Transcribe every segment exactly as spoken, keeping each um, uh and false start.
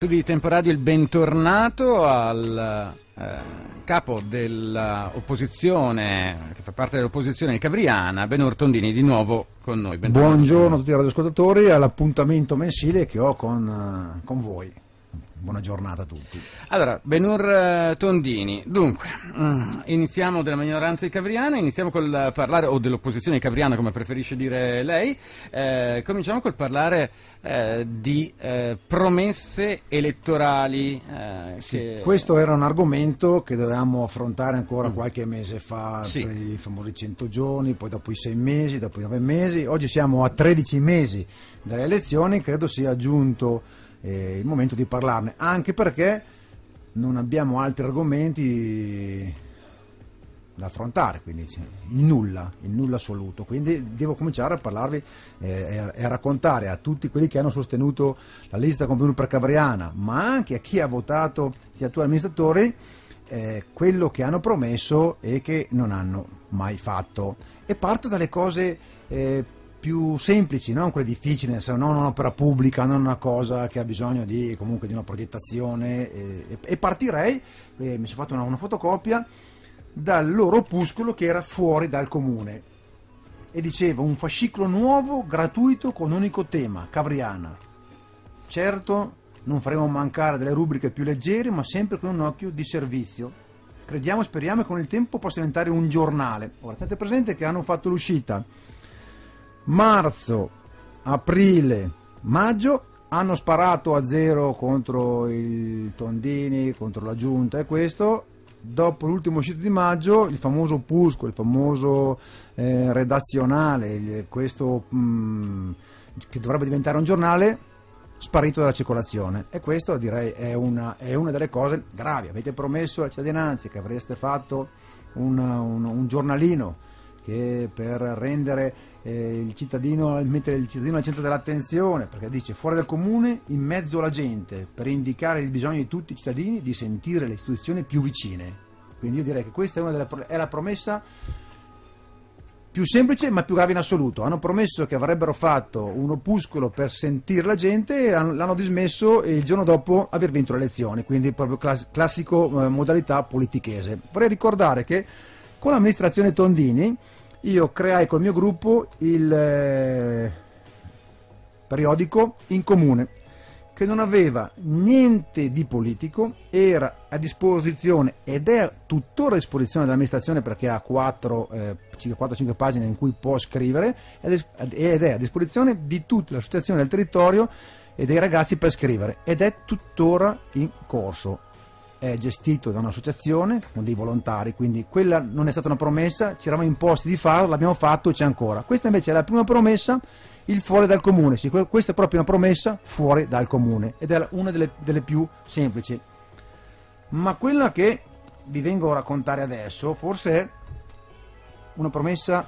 Di Temporadio il bentornato al eh, capo dell'opposizione, che fa parte dell'opposizione cavriana, Benur Tondini, di nuovo con noi. Bentornato. Buongiorno a tutti i radioascoltatori, all'appuntamento mensile che ho con, con voi. Buona giornata a tutti. Allora, Benur Tondini, dunque, iniziamo della minoranza cavriana, iniziamo col parlare, o dell'opposizione cavriana come preferisce dire lei, eh, cominciamo col parlare eh, di eh, promesse elettorali. Eh, sì, che... Questo era un argomento che dovevamo affrontare ancora mm. qualche mese fa, sì. per i famosi cento giorni, poi dopo i sei mesi, dopo i nove mesi, oggi siamo a tredici mesi dalle elezioni, credo sia giunto Eh, il momento di parlarne, anche perché non abbiamo altri argomenti da affrontare, quindi il nulla, il nulla assoluto, quindi devo cominciare a parlarvi eh, e a raccontare a tutti quelli che hanno sostenuto la lista con Benur per Cavriana, ma anche a chi ha votato gli attuali amministratori, eh, quello che hanno promesso e che non hanno mai fatto. E parto dalle cose eh, più semplici, non quelle difficili, non un'opera pubblica, non una cosa che ha bisogno di comunque di una progettazione, e, e partirei, eh, mi sono fatto una, una fotocopia dal loro opuscolo che era fuori dal comune e diceva un fascicolo nuovo gratuito con unico tema, Cavriana. Certo non faremo mancare delle rubriche più leggere, ma sempre con un occhio di servizio. Crediamo, speriamo che con il tempo possa diventare un giornale. Ora tenete presente che hanno fatto l'uscita marzo, aprile, maggio, hanno sparato a zero contro il Tondini, contro la giunta e questo, dopo l'ultimo uscita di maggio, il famoso opuscolo, il famoso eh, redazionale, questo mh, che dovrebbe diventare un giornale, sparito dalla circolazione, e questo direi è una, è una delle cose gravi. Avete promesso alla cittadinanza che avreste fatto un, un, un giornalino che per rendere eh, il cittadino, mettere il cittadino al centro dell'attenzione, perché dice fuori dal comune, in mezzo alla gente, per indicare il bisogno di tutti i cittadini di sentire le istituzioni più vicine. Quindi io direi che questa è, una delle, è la promessa più semplice ma più grave in assoluto. Hanno promesso che avrebbero fatto un opuscolo per sentire la gente e l'hanno dismesso il giorno dopo aver vinto le elezioni, quindi proprio class classico eh, modalità politichese. Vorrei ricordare che con l'amministrazione Tondini io creai col mio gruppo il eh, periodico In Comune, che non aveva niente di politico, era a disposizione ed è tuttora a disposizione dell'amministrazione perché ha quattro cinque pagine in cui può scrivere ed è a disposizione di tutte le associazioni del territorio e dei ragazzi per scrivere ed è tuttora in corso. È gestito da un'associazione con dei volontari, quindi quella non è stata una promessa, ci eravamo imposti di farlo, l'abbiamo fatto e c'è ancora. Questa invece è la prima promessa, il fuori dal comune. Sì, questa è proprio una promessa fuori dal comune ed è una delle, delle più semplici. Ma quella che vi vengo a raccontare adesso forse è una promessa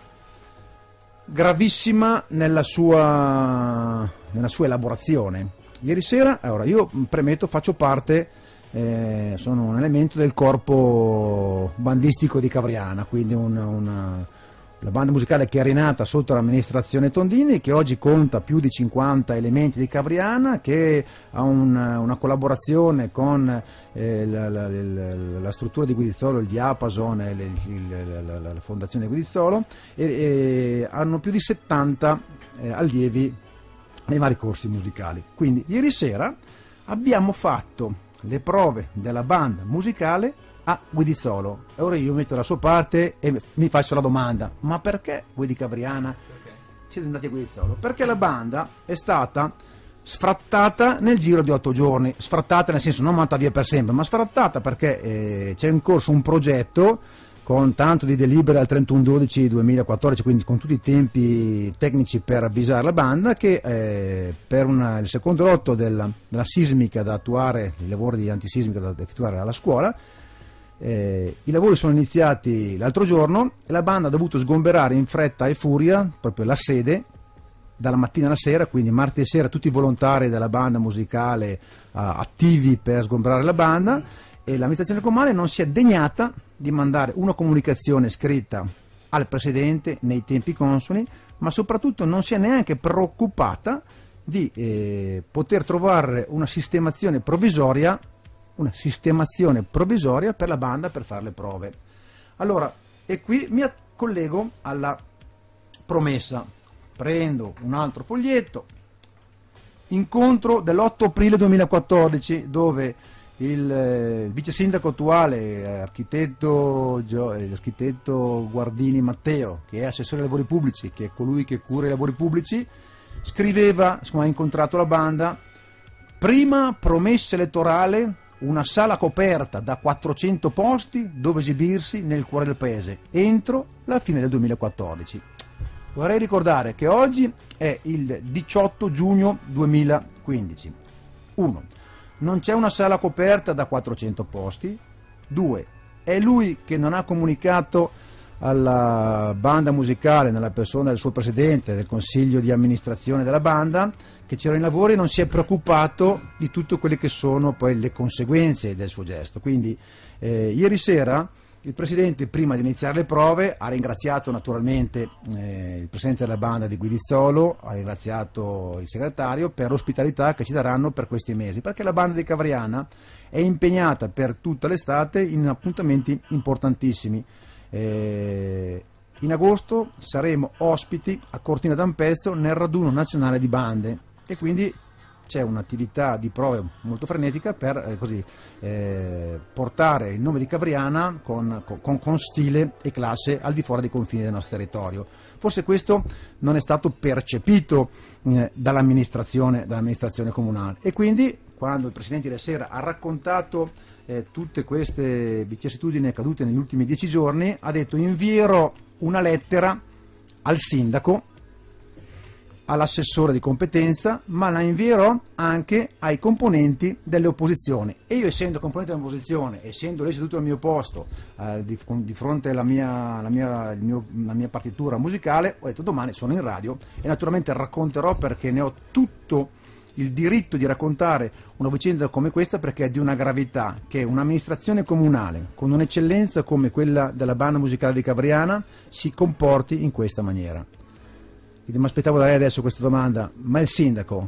gravissima nella sua, nella sua elaborazione. Ieri sera, allora io premetto, faccio parte Eh, sono un elemento del corpo bandistico di Cavriana, quindi una, una, la banda musicale che è rinata sotto l'amministrazione Tondini, che oggi conta più di cinquanta elementi di Cavriana, che ha una, una collaborazione con eh, la, la, la, la struttura di Guidizzolo, il Diapason e le, il, la, la, la fondazione di Guidizzolo, e, e hanno più di settanta eh, allievi nei vari corsi musicali. Quindi ieri sera abbiamo fatto le prove della banda musicale a Guidizzolo. E ora io metto la sua parte e mi faccio la domanda: ma perché voi di Cavriana siete andati a Guidizzolo? Perché la banda è stata sfrattata nel giro di otto giorni, sfrattata nel senso non mandata via per sempre, ma sfrattata perché eh, c'è in corso un progetto con tanto di delibere al trentuno dodici duemilaquattordici, quindi con tutti i tempi tecnici per avvisare la banda, che eh, per una, il secondo lotto della, della sismica da attuare, i lavori di antisismica da effettuare alla scuola, eh, i lavori sono iniziati l'altro giorno e la banda ha dovuto sgomberare in fretta e furia proprio la sede dalla mattina alla sera, quindi martedì sera tutti i volontari della banda musicale eh, attivi per sgomberare la banda, e l'amministrazione comunale non si è degnata di mandare una comunicazione scritta al presidente nei tempi consoni, ma soprattutto non si è neanche preoccupata di eh, poter trovare una sistemazione provvisoria, una sistemazione provvisoria per la banda per fare le prove. Allora, e qui mi collego alla promessa, prendo un altro foglietto, incontro dell'otto aprile duemilaquattordici, dove il, eh, il vice sindaco attuale, eh, architetto, Gio, eh, architetto Guardini Matteo, che è assessore ai lavori pubblici, che è colui che cura i lavori pubblici, scriveva, siccome ha incontrato la banda, prima promessa elettorale, una sala coperta da quattrocento posti dove esibirsi nel cuore del paese, entro la fine del duemilaquattordici. Vorrei ricordare che oggi è il diciotto giugno duemilaquindici. uno. Non c'è una sala coperta da quattrocento posti. due. È lui che non ha comunicato alla banda musicale, nella persona del suo presidente, del consiglio di amministrazione della banda, che c'erano i lavori, e non si è preoccupato di tutte quelle che sono poi le conseguenze del suo gesto. Quindi eh, ieri sera il presidente, prima di iniziare le prove, ha ringraziato naturalmente eh, il presidente della banda di Guidizzolo, ha ringraziato il segretario per l'ospitalità che ci daranno per questi mesi, perché la banda di Cavriana è impegnata per tutta l'estate in appuntamenti importantissimi. Eh, in agosto saremo ospiti a Cortina d'Ampezzo nel raduno nazionale di bande, e quindi c'è un'attività di prove molto frenetica per eh, così, eh, portare il nome di Cavriana con, con, con stile e classe al di fuori dei confini del nostro territorio. Forse questo non è stato percepito eh, dall'amministrazione, dall'amministrazione comunale, e quindi quando il Presidente ieri sera ha raccontato eh, tutte queste vicissitudini accadute negli ultimi dieci giorni, ha detto: invierò una lettera al sindaco, all'assessore di competenza, ma la invierò anche ai componenti delle opposizioni, e io, essendo componente dell'opposizione, essendo lei seduto al mio posto eh, di, di fronte alla mia, la mia, il mio, la mia partitura musicale, ho detto: domani sono in radio e naturalmente racconterò, perché ne ho tutto il diritto di raccontare una vicenda come questa, perché è di una gravità che un'amministrazione comunale con un'eccellenza come quella della banda musicale di Cavriana si comporti in questa maniera. Mi aspettavo da lei adesso questa domanda: ma il sindaco?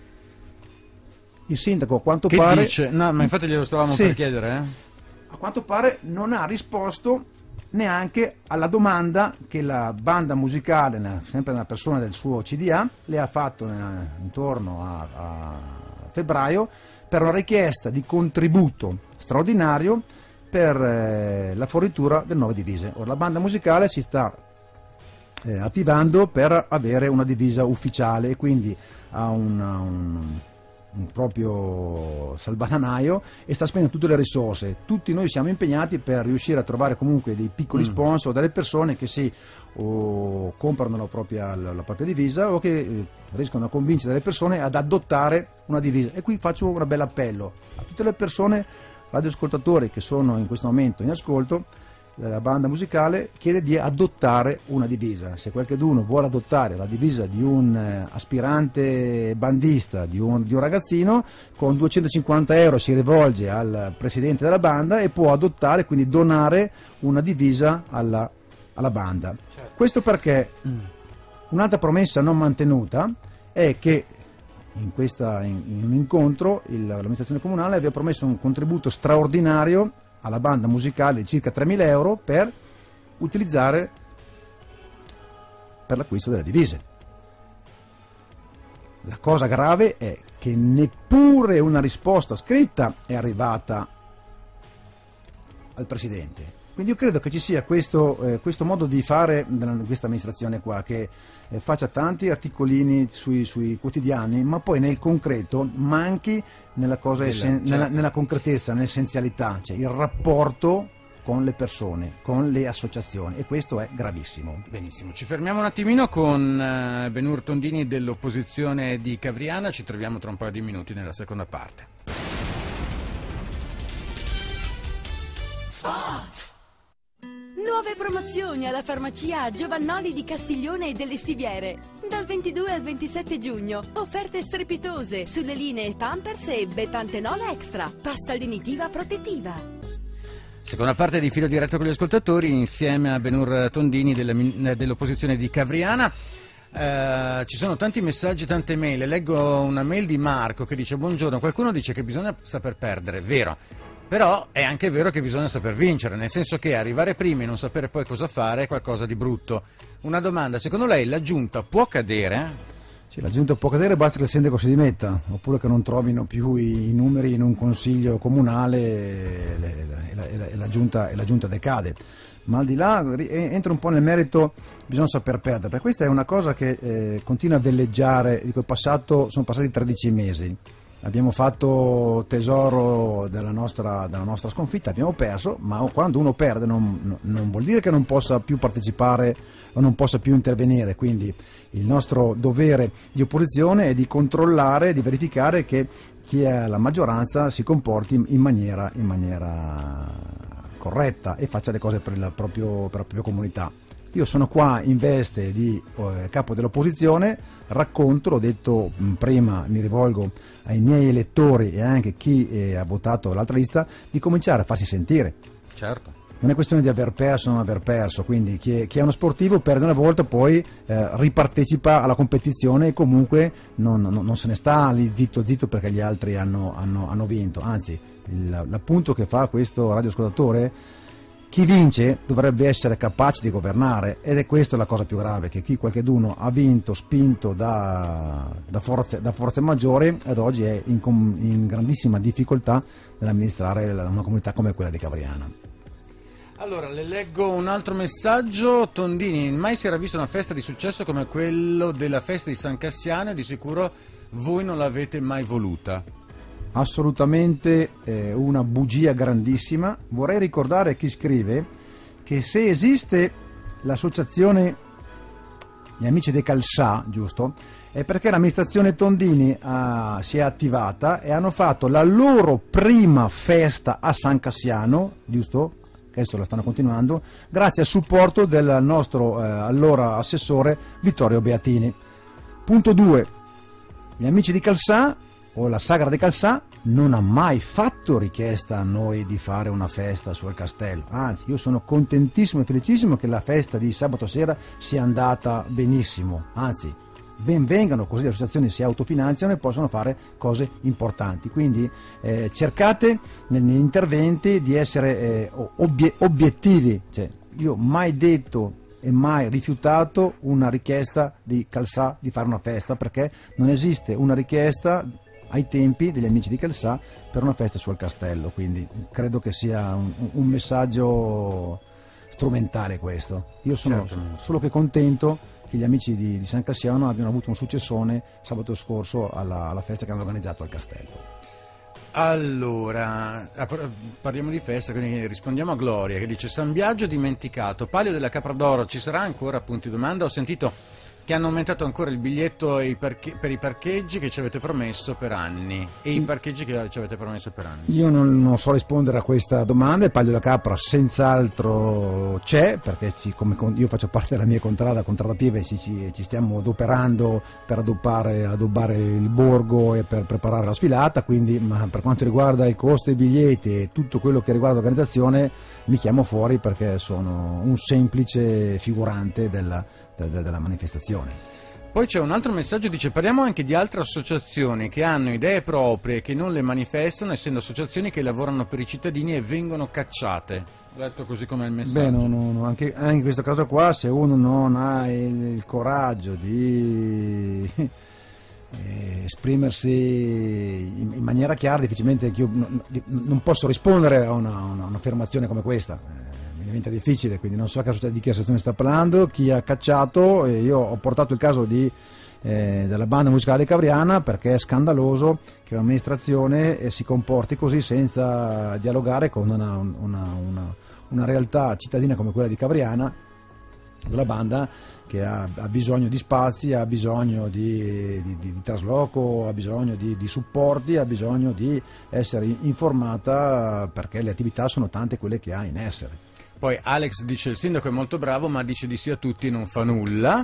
Il sindaco a quanto che pare... dice? No, ma infatti glielo stavamo sì, per chiedere. Eh? A quanto pare non ha risposto neanche alla domanda che la banda musicale, sempre nella persona del suo C D A, le ha fatto intorno a, a febbraio, per una richiesta di contributo straordinario per eh, la fornitura delle nuove divise. Ora la banda musicale si sta Eh, attivando per avere una divisa ufficiale, e quindi ha una, un, un proprio salvadanaio e sta spendendo tutte le risorse. Tutti noi siamo impegnati per riuscire a trovare comunque dei piccoli mm. sponsor, delle persone che si o comprano la propria, la, la propria divisa, o che eh, riescono a convincere delle persone ad adottare una divisa. E qui faccio un bel appello a tutte le persone, radioascoltatori che sono in questo momento in ascolto. La banda musicale chiede di adottare una divisa. Se qualcuno vuole adottare la divisa di un eh, aspirante bandista, di un, di un ragazzino, con duecentocinquanta euro si rivolge al presidente della banda e può adottare, quindi donare una divisa alla, alla banda. Certo. Questo perché mm. un'altra promessa non mantenuta è che in, questa, in, in un incontro il, l'amministrazione comunale aveva promesso un contributo straordinario alla banda musicale di circa tremila euro per utilizzare per l'acquisto delle divise. La cosa grave è che neppure una risposta scritta è arrivata al Presidente. Quindi io credo che ci sia questo, eh, questo modo di fare di questa amministrazione qua, che eh, faccia tanti articolini sui, sui quotidiani, ma poi nel concreto manchi nella, cosa Della, essen- certo. nella, nella concretezza, nell'essenzialità, cioè il rapporto con le persone, con le associazioni, e questo è gravissimo. Benissimo, ci fermiamo un attimino con uh, Benur Tondini dell'opposizione di Cavriana, ci troviamo tra un paio di minuti nella seconda parte. Spot. Nuove promozioni alla farmacia Giovannoli di Castiglione e delle Stiviere. Dal ventidue al ventisette giugno. Offerte strepitose sulle linee Pampers e Bepantenol Extra. Pasta lenitiva protettiva. Seconda parte di Filo Diretto con gli ascoltatori, insieme a Benur Tondini delle, dell'opposizione di Cavriana. Uh, ci sono tanti messaggi, tante mail. Leggo una mail di Marco che dice: buongiorno, qualcuno dice che bisogna saper perdere, vero, però è anche vero che bisogna saper vincere, nel senso che arrivare prima e non sapere poi cosa fare è qualcosa di brutto. Una domanda: secondo lei la giunta può cadere? Sì, la giunta può cadere, basta che il sindaco si dimetta, oppure che non trovino più i, i numeri in un consiglio comunale e, le, e, la, e, la, e, la giunta, e la giunta decade. Ma al di là, entra un po' nel merito, bisogna saper perdere, perché questa è una cosa che eh, continua a velleggiare. Dico, il passato, sono passati tredici mesi, abbiamo fatto tesoro della nostra, della nostra sconfitta, abbiamo perso, ma quando uno perde non, non vuol dire che non possa più partecipare o non possa più intervenire, quindi il nostro dovere di opposizione è di controllare, di verificare che chi è la maggioranza si comporti in maniera, in maniera corretta e faccia le cose per la, proprio, per la propria comunità. Io sono qua in veste di eh, capo dell'opposizione, racconto, l'ho detto mh, prima, mi rivolgo ai miei elettori e anche chi eh, ha votato l'altra lista, di cominciare a farsi sentire. Certo. Non è questione di aver perso o non aver perso, quindi chi è, chi è uno sportivo perde una volta, poi eh, ripartecipa alla competizione e comunque non, non, non se ne sta lì zitto zitto perché gli altri hanno, hanno, hanno vinto, anzi il, l'appunto che fa questo radioascoltatore: chi vince dovrebbe essere capace di governare, ed è questa la cosa più grave, che chi qualcheduno ha vinto spinto da, da, forze, da forze maggiori ad oggi è in, in grandissima difficoltà nell'amministrare una comunità come quella di Cavriana. Allora, le leggo un altro messaggio. Tondini: mai si era vista una festa di successo come quello della festa di San Cassiano, e di sicuro voi non l'avete mai voluta. Assolutamente eh, una bugia grandissima. Vorrei ricordare a chi scrive che se esiste l'associazione Gli Amici dei Calçà, giusto, è perché l'amministrazione Tondini ha, si è attivata e hanno fatto la loro prima festa a San Cassiano, giusto? Adesso la stanno continuando, grazie al supporto del nostro eh, allora assessore Vittorio Beatini. Punto due. Gli Amici di Calçà, o la Sagra di Calçà, non ha mai fatto richiesta a noi di fare una festa sul castello, anzi io sono contentissimo e felicissimo che la festa di sabato sera sia andata benissimo, anzi ben vengano, così le associazioni si autofinanziano e possono fare cose importanti. Quindi eh, cercate negli interventi di essere eh, obie- obiettivi, cioè, io mai detto e mai rifiutato una richiesta di Calçà di fare una festa, perché non esiste una richiesta ai tempi degli Amici di Calçà per una festa sul castello, quindi credo che sia un, un messaggio strumentale questo. Io sono certo. solo che contento che gli Amici di, di San Cassiano abbiano avuto un successone sabato scorso alla, alla festa che hanno organizzato al castello. Allora, parliamo di festa, quindi rispondiamo a Gloria che dice: San Biagio dimenticato, Palio della Capra d'Oro ci sarà ancora? Punti domanda. Ho sentito che hanno aumentato ancora il biglietto per i parcheggi che ci avete promesso per anni, e i parcheggi che ci avete promesso per anni. Io non, non so rispondere a questa domanda. Il Palio della Capra senz'altro c'è, perché ci, come io faccio parte della mia contrada, contrada Pieve, ci, ci, ci stiamo adoperando per adobbare, adobbare il borgo e per preparare la sfilata, quindi ma per quanto riguarda il costo dei biglietti e tutto quello che riguarda l'organizzazione mi chiamo fuori, perché sono un semplice figurante della, della, della manifestazione. Poi c'è un altro messaggio, dice: parliamo anche di altre associazioni che hanno idee proprie e che non le manifestano, essendo associazioni che lavorano per i cittadini e vengono cacciate. Letto così come il messaggio. Beh, no, no, no. Anche, anche in questo caso qua, se uno non ha il, il coraggio di eh, esprimersi in, in maniera chiara, difficilmente io non, non posso rispondere a una, una, un'affermazione come questa. Diventa difficile, quindi non so di che associazione sta parlando, chi ha cacciato. E io ho portato il caso di, eh, della banda musicale Cavriana, perché è scandaloso che un'amministrazione eh, si comporti così senza dialogare con una, una, una, una realtà cittadina come quella di Cavriana, della banda che ha, ha bisogno di spazi, ha bisogno di, di, di, di trasloco, ha bisogno di, di supporti, ha bisogno di essere informata, perché le attività sono tante quelle che ha in essere. Poi Alex dice: il sindaco è molto bravo ma dice di sì a tutti e non fa nulla.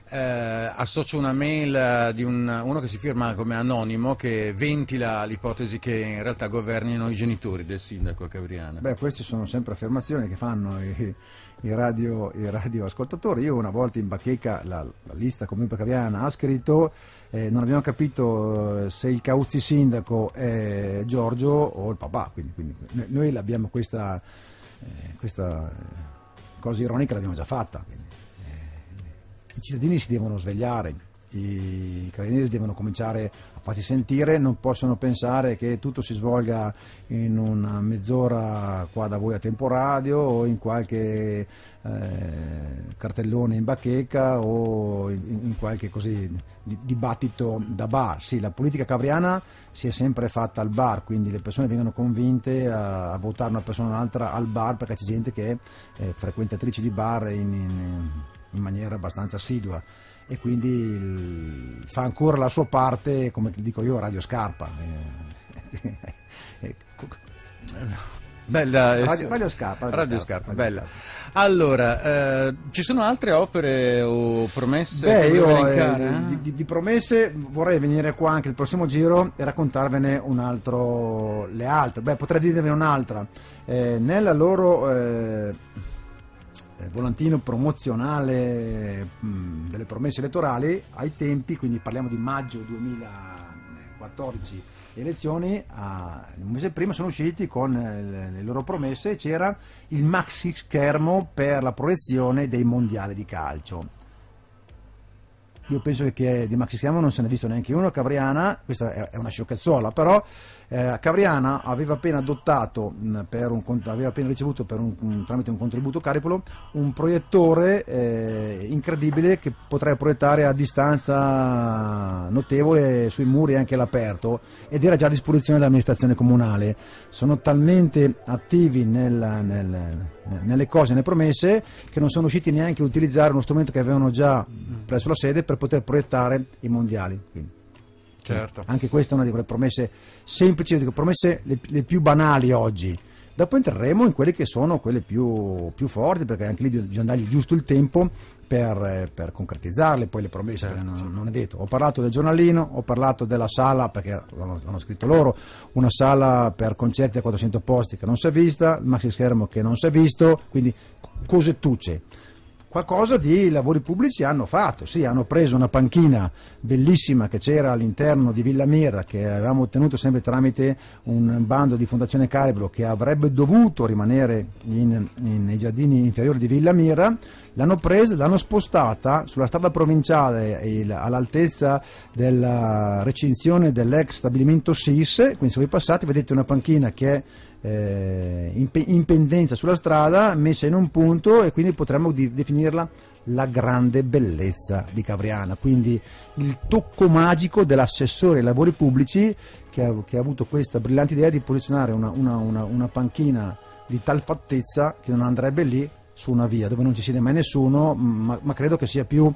eh, associo una mail di un, uno che si firma come anonimo, che ventila l'ipotesi che in realtà governino i genitori del sindaco a Cavriana. Beh, queste sono sempre affermazioni che fanno i, i, radio, i radioascoltatori. Io una volta in bacheca, la, la lista comunque Cavriana ha scritto, eh, non abbiamo capito eh, se il Cauzzi sindaco è Giorgio o il papà, quindi, quindi noi abbiamo questa, eh, questa cosa ironica, l'abbiamo già fatta. Quindi, eh, i cittadini si devono svegliare, i carabinieri devono cominciare a farsi sentire, non possono pensare che tutto si svolga in una mezz'ora qua da voi a Tempo Radio o in qualche eh, cartellone in bacheca o in, in qualche così di, dibattito da bar. Sì, la politica cavriana si è sempre fatta al bar, quindi le persone vengono convinte a, a votare una persona o un'altra al bar, perché c'è gente che è eh, frequentatrice di bar in, in, in maniera abbastanza assidua, e quindi il, fa ancora la sua parte, come dico io, Radio Scarpa. Bella, Radio, Radio Scarpa. Radio, Radio Scarpa, Scarpa, bella. Allora, eh, ci sono altre opere o promesse? Beh, che io eh, di, di, di promesse vorrei venire qua anche il prossimo giro e raccontarvene un altro, le altre. Beh, potrei dirvene un'altra. Eh, nella loro... Eh, volantino promozionale mh, delle promesse elettorali ai tempi, quindi parliamo di maggio duemilaquattordici, elezioni, a, un mese prima sono usciti con le, le loro promesse. C'era il maxi schermo per la proiezione dei mondiali di calcio. Io penso che di maxi schermo non se ne è visto neanche uno a Cavriana, questa è una sciocchezzuola, però eh, Cavriana aveva appena adottato, mh, per un, aveva appena ricevuto per un, un, tramite un contributo Cariplo un proiettore eh, incredibile che potrebbe proiettare a distanza notevole sui muri anche all'aperto, ed era già a disposizione dell'amministrazione comunale. Sono talmente attivi nel, nel, nelle cose, nelle promesse, che non sono riusciti neanche a utilizzare uno strumento che avevano già presso la sede per poter proiettare i mondiali. Quindi, certo. Anche questa è una di quelle promesse semplici, dico, promesse le, le più banali oggi. Dopo entreremo in quelle che sono quelle più, più forti, perché anche lì bisogna dargli giusto il tempo per, per concretizzarle poi le promesse, certo, non, certo. non è detto. Ho parlato del giornalino, ho parlato della sala, perché l'hanno, l'hanno scritto loro, una sala per concerti a quattrocento posti che non si è vista, il maxi schermo che non si è visto, quindi cosettucce. Qualcosa di lavori pubblici hanno fatto, sì, hanno preso una panchina bellissima che c'era all'interno di Villa Mira, che avevamo ottenuto sempre tramite un bando di Fondazione Cariplo, che avrebbe dovuto rimanere in, in, nei giardini inferiori di Villa Mira. L'hanno presa, l'hanno spostata sulla strada provinciale il, all'altezza della recinzione dell'ex stabilimento S I S, quindi se voi passate vedete una panchina che è Eh, in, in pendenza sulla strada, messa in un punto, e quindi potremmo di, definirla la grande bellezza di Cavriana, quindi il tocco magico dell'assessore ai lavori pubblici che ha, che ha avuto questa brillante idea di posizionare una, una, una, una panchina di tal fattezza che non andrebbe lì su una via dove non ci siede mai nessuno, ma, ma credo che sia più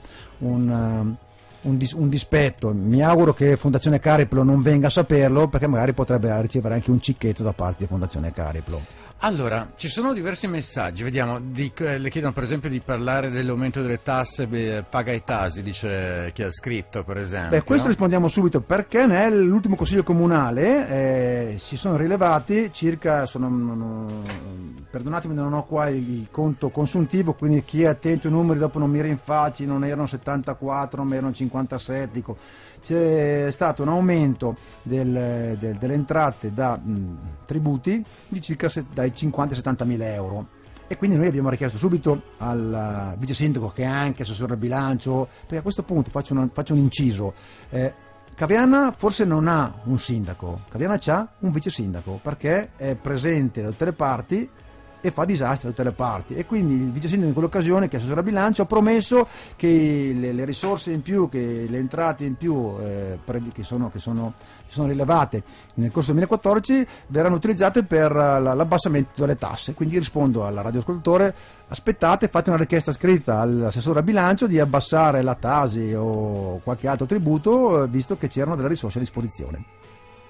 un Un, dis, un dispetto. Mi auguro che Fondazione Cariplo non venga a saperlo, perché magari potrebbe ricevere anche un cicchetto da parte di Fondazione Cariplo. Allora, ci sono diversi messaggi, vediamo, di, eh, le chiedono per esempio di parlare dell'aumento delle tasse, beh, paga i tasi, dice chi ha scritto per esempio. Beh, questo no? rispondiamo subito, perché nell'ultimo consiglio comunale eh, si sono rilevati circa, sono, non, perdonatemi non ho qua il conto consuntivo, quindi chi è attento ai numeri dopo non mi rinfacci, non erano settantaquattro ma erano cinquantasette, dico. C'è stato un aumento del, del, delle entrate da mh, tributi di circa se, dai cinquanta ai settantamila euro, e quindi noi abbiamo richiesto subito al uh, vice sindaco, che è anche assessore al bilancio, perché a questo punto faccio, una, faccio un inciso, eh, Cavriana forse non ha un sindaco, Cavriana ha un vice sindaco, perché è presente da tutte le parti e fa disastri da tutte le parti, e quindi il vice sindaco in quell'occasione, che è assessore al bilancio, ha promesso che le, le risorse in più, che le entrate in più eh, che, sono, che, sono, che sono rilevate nel corso del duemilaquattordici verranno utilizzate per l'abbassamento delle tasse. Quindi rispondo al radioascoltatore: aspettate, fate una richiesta scritta all'assessore al bilancio di abbassare la Tasi o qualche altro tributo, visto che c'erano delle risorse a disposizione.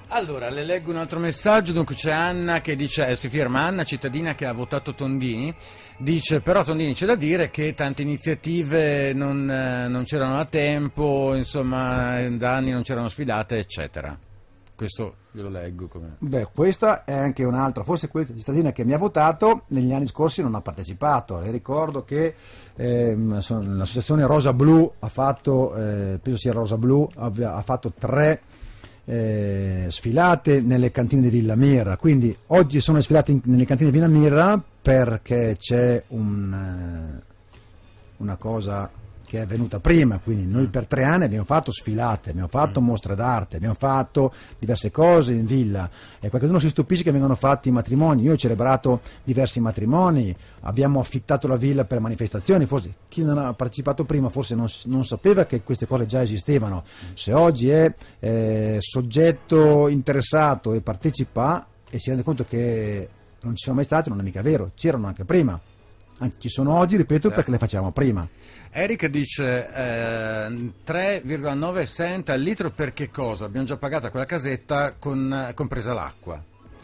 Allora, le leggo un altro messaggio. Dunque c'è Anna che dice, eh, si firma Anna, cittadina che ha votato Tondini, dice però Tondini c'è da dire che tante iniziative non, eh, non c'erano a tempo, insomma da anni non c'erano sfilate, eccetera. Questo io lo leggo come... Beh, questa è anche un'altra, forse questa cittadina che mi ha votato negli anni scorsi non ha partecipato. Le ricordo che ehm, l'associazione Rosa Blu ha fatto, eh, penso sia Rosa Blu, ha, ha fatto tre eh, sfilate nelle cantine di Villa Mirra, quindi oggi sono sfilate in, nelle cantine di Villa Mirra perché c'è un, eh, una cosa che è venuta prima, quindi noi per tre anni abbiamo fatto sfilate, abbiamo fatto mostre d'arte, abbiamo fatto diverse cose in villa e qualcuno si stupisce che vengono fatti i matrimoni. Io ho celebrato diversi matrimoni, abbiamo affittato la villa per manifestazioni, forse chi non ha partecipato prima forse non, non sapeva che queste cose già esistevano. Se oggi è eh, soggetto interessato e partecipa e si rende conto che non ci sono mai stati, non è mica vero, c'erano anche prima. Anzi, ci sono oggi, ripeto, certo, perché le facciamo prima. Eric dice eh, tre virgola nove cent al litro per che cosa? Abbiamo già pagata quella casetta con, compresa l'acqua.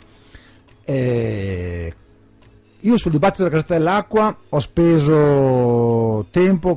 Eh, io sul dibattito della casetta dell'acqua ho speso tempo,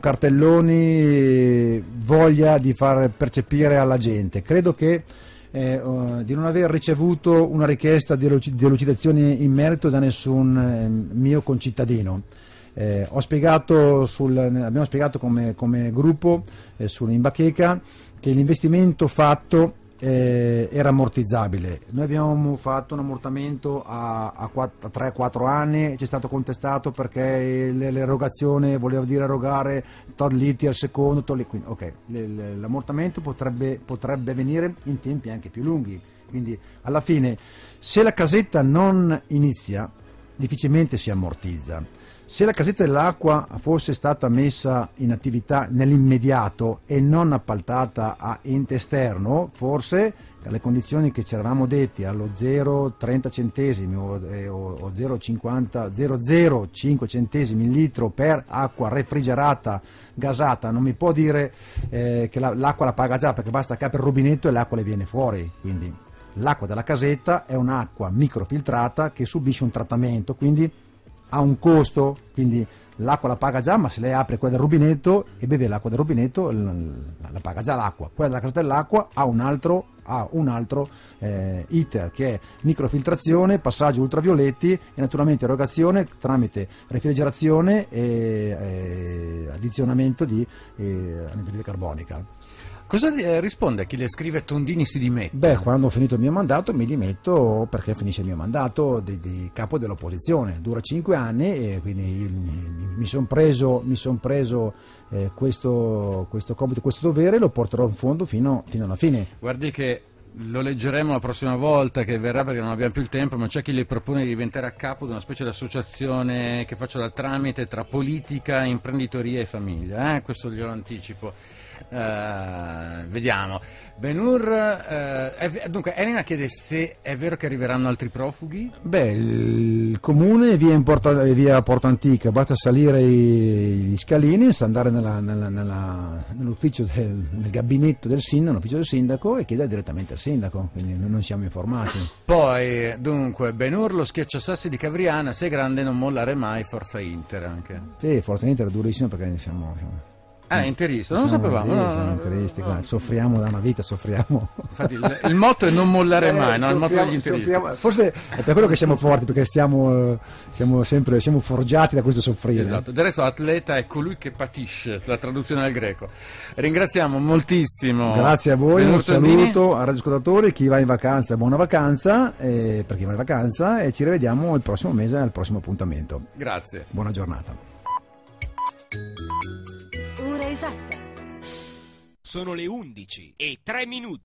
cartelloni, voglia di far percepire alla gente. Credo che Eh, uh, di non aver ricevuto una richiesta di elucidazione in merito da nessun eh, mio concittadino. Eh, ho spiegato sul, abbiamo spiegato come, come gruppo eh, sull'Imbacheca che l'investimento fatto eh, era ammortizzabile. Noi abbiamo fatto un ammortamento a, a, a tre quattro anni e ci è stato contestato perché l'erogazione voleva dire erogare tot litri al secondo, tot litri, quindi, okay, l'ammortamento potrebbe, potrebbe venire in tempi anche più lunghi, quindi alla fine se la casetta non inizia difficilmente si ammortizza. Se la casetta dell'acqua fosse stata messa in attività nell'immediato e non appaltata a ente esterno, forse alle condizioni che ci eravamo detti, allo zero virgola trenta centesimi o, eh, o zero virgola cinque centesimi il litro per acqua refrigerata gasata, non mi può dire eh, che la, l'acqua la paga già, perché basta che apre il rubinetto e l'acqua le viene fuori. Quindi l'acqua della casetta è un'acqua microfiltrata che subisce un trattamento, quindi ha un costo, quindi l'acqua la paga già, ma se lei apre quella del rubinetto e beve l'acqua del rubinetto la paga già l'acqua. Quella della casa dell'acqua ha un altro, ha un altro eh, iter che è microfiltrazione, passaggio ultravioletti e naturalmente erogazione tramite refrigerazione e eh, addizionamento di eh, anidride carbonica. Cosa risponde a chi le scrive Tondini si dimette? Beh, quando ho finito il mio mandato mi dimetto perché finisce il mio mandato di, di capo dell'opposizione, dura cinque anni e quindi mi, mi sono preso, mi son preso eh, questo, questo compito, questo dovere e lo porterò in fondo fino, fino alla fine. Guardi che lo leggeremo la prossima volta che verrà perché non abbiamo più il tempo, ma c'è chi le propone di diventare a capo di una specie di associazione che faccia da tramite tra politica, imprenditoria e famiglia, eh? Questo glielo anticipo. Uh, vediamo. Ben-Hur, uh, è, dunque Elena chiede se è vero che arriveranno altri profughi. Beh, il comune è via, in Porta, via Porta Antica, basta salire i, gli scalini, andare nella, nella, nella, nell'ufficio del nel gabinetto del sindaco, nell'ufficio del sindaco e chiedere direttamente al sindaco, quindi noi non siamo informati. Poi dunque Ben-Hur, lo schiacciasassi di Cavriana, sei grande non mollare mai, Forza Inter anche. Sì, Forza Inter è durissimo perché siamo, siamo Ah, è interista, non lo sapevamo. Sì, no, siamo interisti, no, no. Soffriamo da una vita, soffriamo. Infatti il, il motto è non mollare mai, eh, no? Il motto degli interisti. Forse è per quello che siamo forti, perché stiamo, siamo sempre siamo forgiati da questo soffrire. Esatto, del resto atleta è colui che patisce, la traduzione al greco. Ringraziamo moltissimo. Grazie a voi, Ben-Hur un saluto ai radioascoltatori, chi va in vacanza, buona vacanza, eh, per chi va in vacanza e ci rivediamo il prossimo mese al prossimo appuntamento. Grazie. Buona giornata. Ora esatta. Sono le undici e tre minuti.